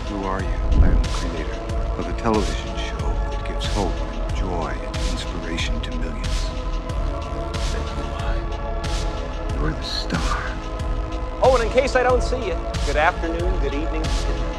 Who are you? I am the creator of a television show that gives hope and joy and inspiration to millions. Then who am I? You're the star. Oh, and in case I don't see you, good afternoon, good evening.